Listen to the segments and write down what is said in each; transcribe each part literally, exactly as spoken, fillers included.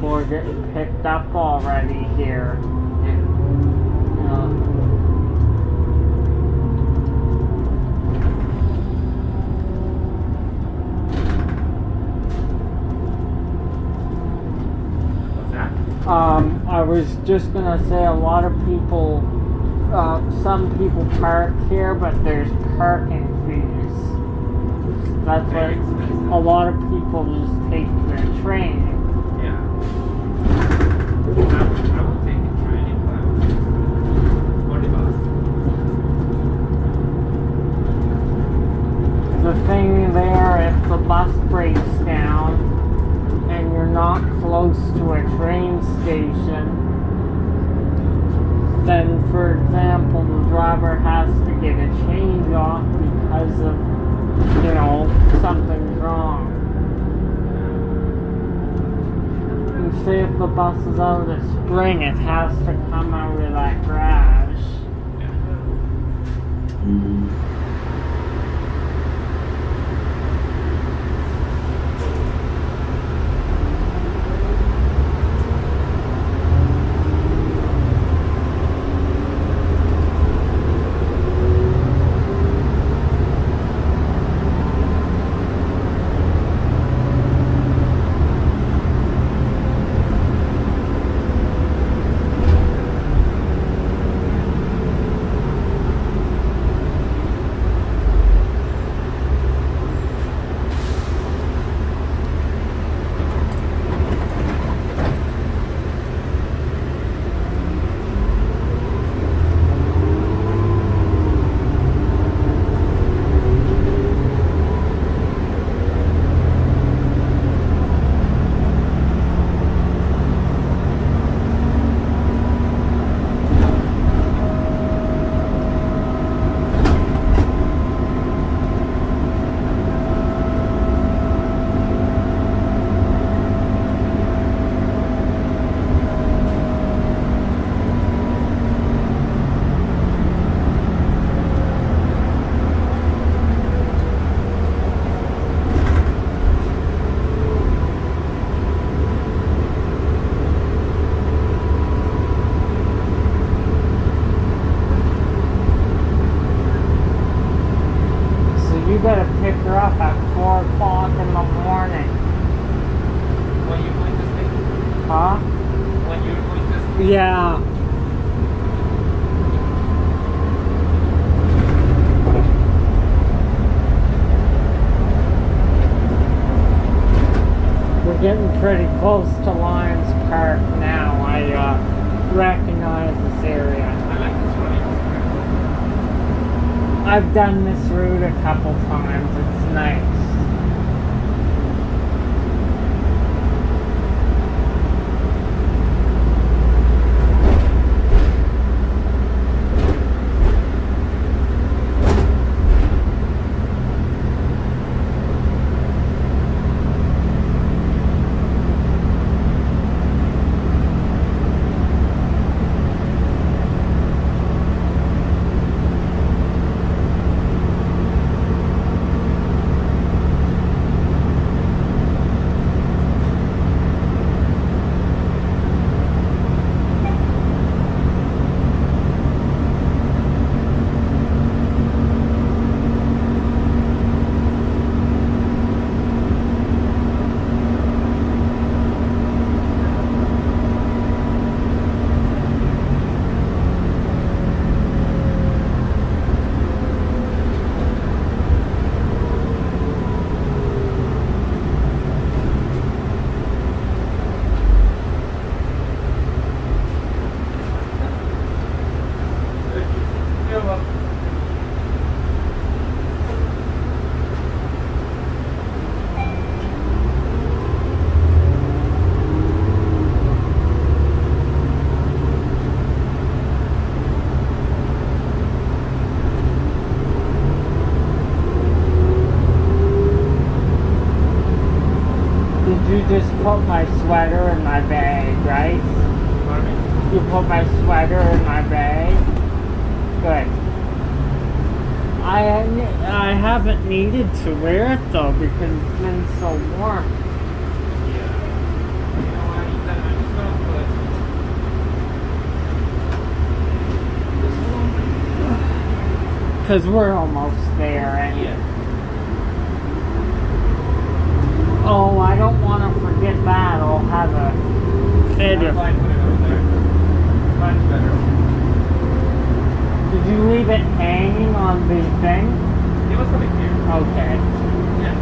people are getting picked up already here. Um, I was just gonna say a lot of people, uh, some people park here, but there's parking fees. That's why a lot of people just take their train. Yeah. I would, I would take a train if I was or the bus. The thing there, if the bus breaks down, and you're not close to a train station, then, for example, the driver has to get a change off because of, you know, something's wrong. And say if the bus is out of spring, it has to come out of that garage. Mm-hmm. Yeah. We're getting pretty close to Lions Park now. I uh, recognize this area. I like this route. I've done this route a couple times. It's nice. Just put my sweater in my bag, right? Pardon me? You put my sweater in my bag? Good. I I haven't needed to wear it though because it's been so warm. Yeah. You know, I need that Because we're almost there. And Yeah. oh, I don't want to forget that. I'll have a fit That's if... why I put it over there. Much better. Did you leave it hanging on the thing? It was over here. Okay. Yeah.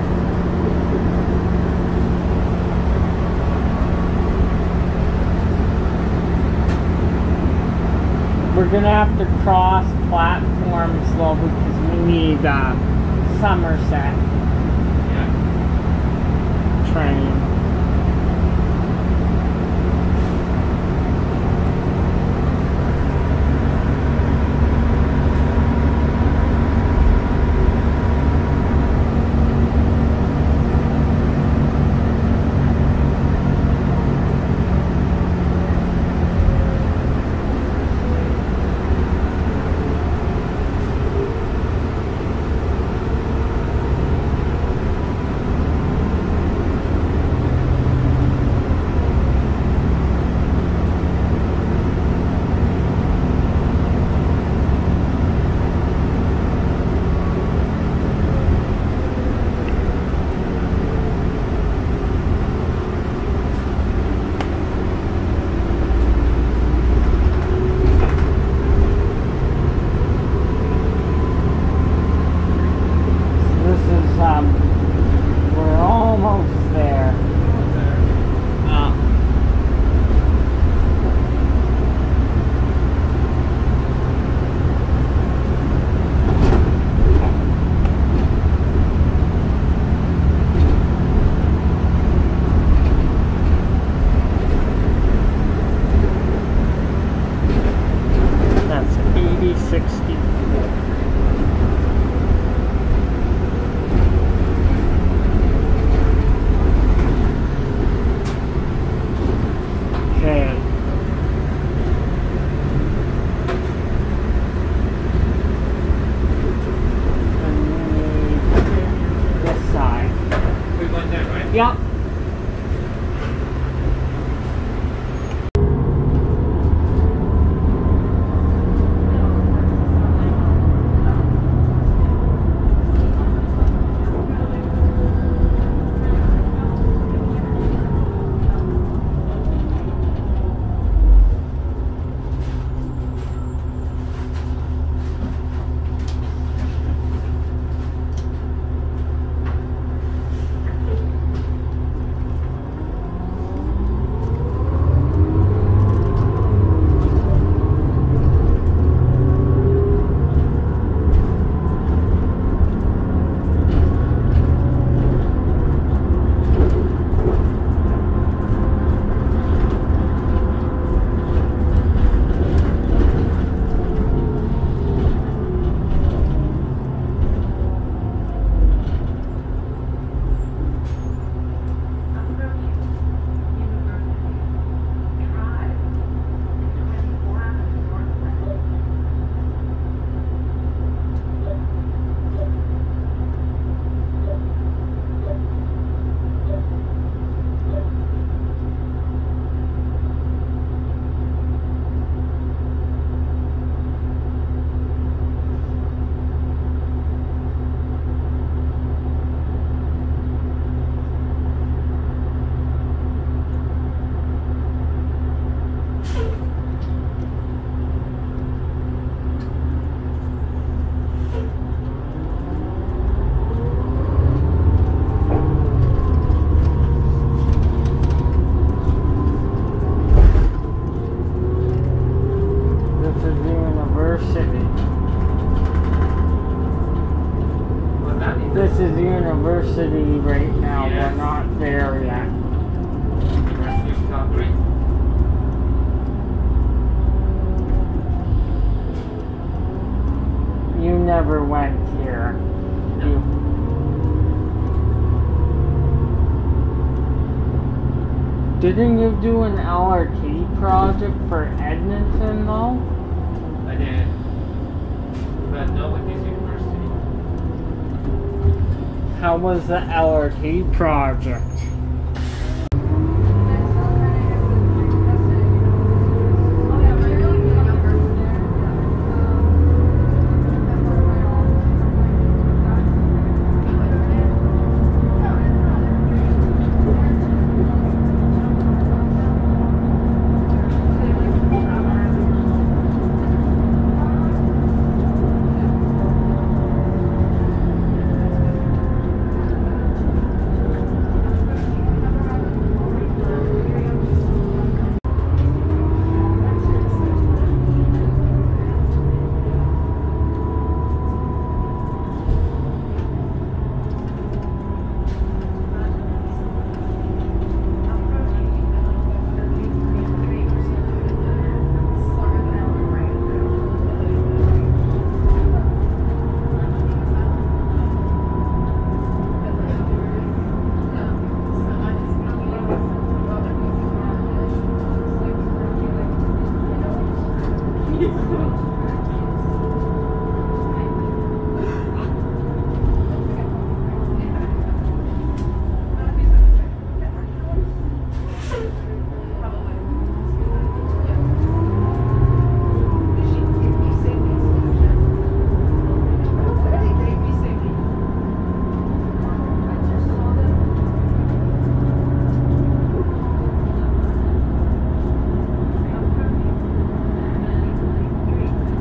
We're gonna have to cross platforms though because we need uh, Somerset Yeah. train. Yep. This is university right now. Yes. We're not there yet. University of Calgary. You never went here. No. You, didn't you do an L R T project for Edmonton though? I did. But not with this university. How was the L R T project? Thank you.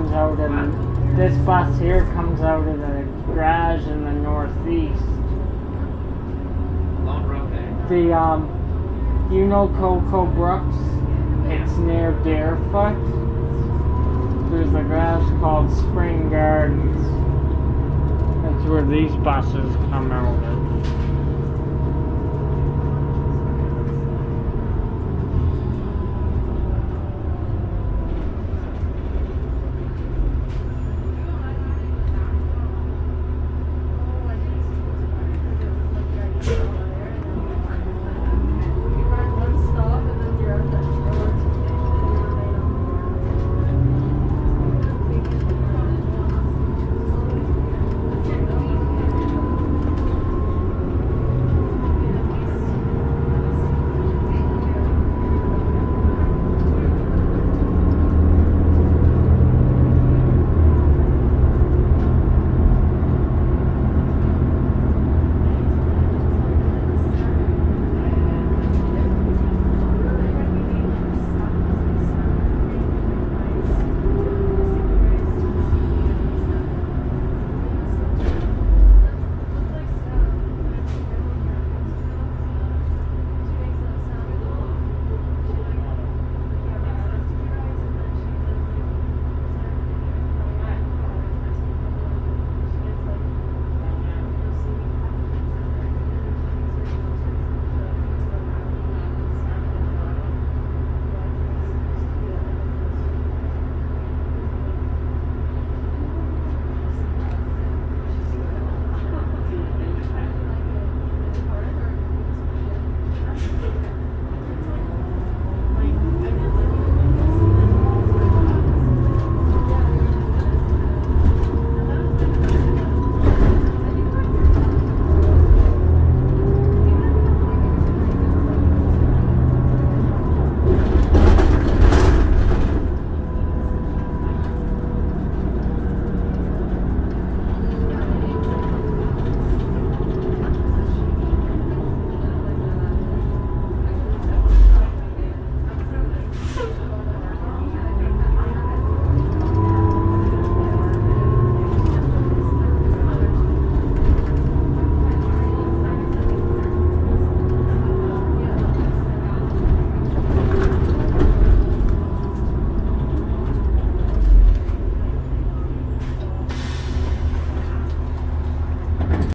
comes out of, this bus here comes out of the garage in the northeast. Long road there. The, um, you know Cocoa Brooks? It's near Deerfoot. There's a garage called Spring Gardens. That's where these buses come out of.